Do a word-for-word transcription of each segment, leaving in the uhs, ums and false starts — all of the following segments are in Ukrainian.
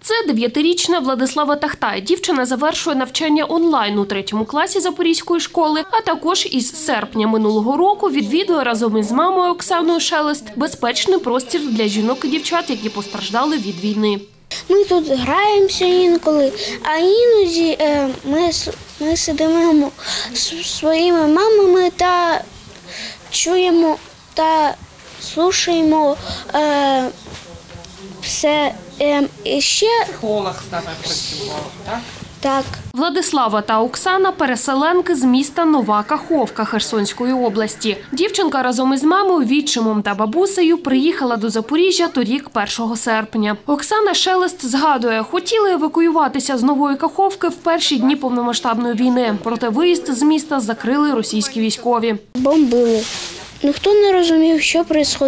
Це дев'ятирічна Владислава Тахтай. Дівчина завершує навчання онлайн у третьому класі Запорізької школи, а також із серпня минулого року відвідує разом із мамою Оксаною Шелест безпечний простір для жінок і дівчат, які постраждали від війни. Ми тут граємося інколи, а іноді е, ми, ми сидимо з своїми мамами та чуємо та слухаємо е, все. Е, і ще... Психолог з нами працював, так? Так. Владислава та Оксана – переселенки з міста Нова Каховка Херсонської області. Дівчинка разом із мамою, відчимом та бабусею приїхала до Запоріжжя торік першого серпня. Оксана Шелест згадує, хотіли евакуюватися з Нової Каховки в перші дні повномасштабної війни. Проте виїзд з міста закрили російські військові. Бомбили. Ніхто не розумів, що відбувалося.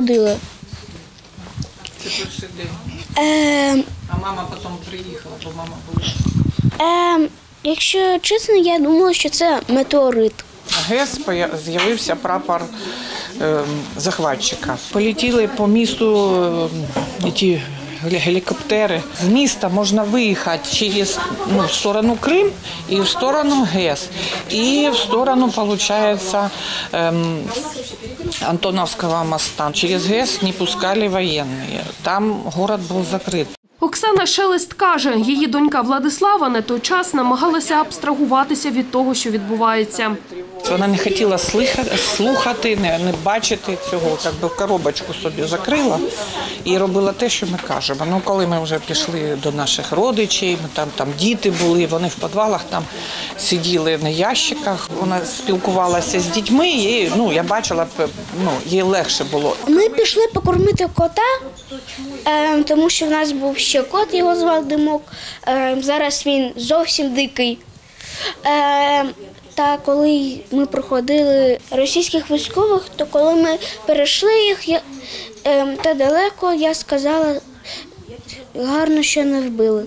Це перший день. Е, А мама потім приїхала, бо мама була. е, якщо чесно, я думала, що це метеорит. На ГЕС з'явився прапор е, захватчика. Полетіли по місту е, ті гелікоптери. З міста можна виїхати через ну, в сторону Крим і в сторону ГЕС. І в сторону, виходить, е, Антоновського моста. Через ГЕС не пускали воєнні. Там город був закритий. Оксана Шелест каже, її донька Владислава на той час намагалася абстрагуватися від того, що відбувається. Вона не хотіла слухати, не, не бачити цього, як би коробочку собі закрила і робила те, що ми кажемо. Ну, коли ми вже пішли до наших родичів, там, там діти були, вони в підвалах там сиділи на ящиках, вона спілкувалася з дітьми, і ну, я бачила, ну, їй легше було. Ми пішли покормити кота, е, тому що в нас був ще кот, його звав Димок, е, зараз він зовсім дикий. Е, Та коли ми проходили російських військових, то коли ми перейшли їх я, е, та далеко, я сказала, гарно, що не вбили.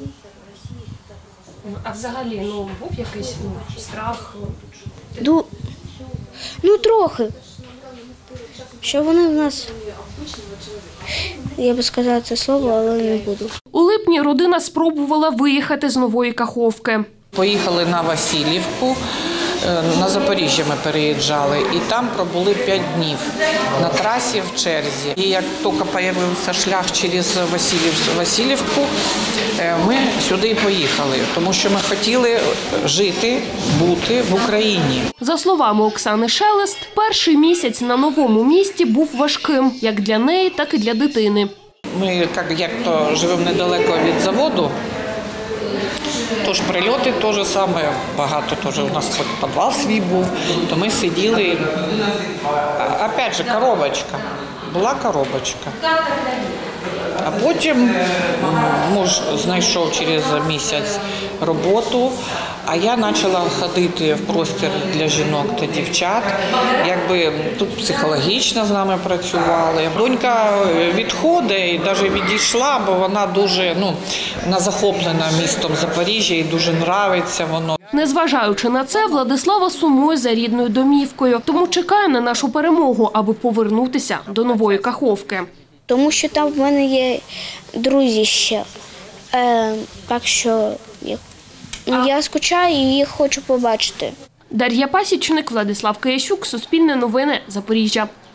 А взагалі, ну, був якийсь ну, страх? Ду... Ну, трохи. Що вони в нас, я би сказала це слово, але не буду. У липні родина спробувала виїхати з Нової Каховки. Поїхали на Васильівку. На Запоріжжя ми переїжджали і там пробули п'ять днів на трасі в черзі. І як тільки з'явився шлях через Васильівку, ми сюди поїхали, тому що ми хотіли жити, бути в Україні. За словами Оксани Шелест, перший місяць на новому місті був важким, як для неї, так і для дитини. Ми, як то живемо недалеко від заводу, тож прильоти теж саме, багато теж у нас хоч підвал свій був, то ми сиділи, опять же, коробочка, була коробочка. А потім муж знайшов через місяць роботу, а я почала ходити в простір для жінок та дівчат. Якби тут психологічно з нами працювали. Донька відходить і навіть відійшла, бо вона дуже, ну, вона захоплена містом Запоріжжя і дуже подобається воно. Незважаючи на це, Владислава сумує за рідною домівкою, тому чекає на нашу перемогу, аби повернутися до Нової Каховки. Тому що там в мене є друзі ще. Е, так що я, я скучаю і їх хочу побачити. Дар'я Пасічник, Владислав Киящук, Суспільне новини, Запоріжжя.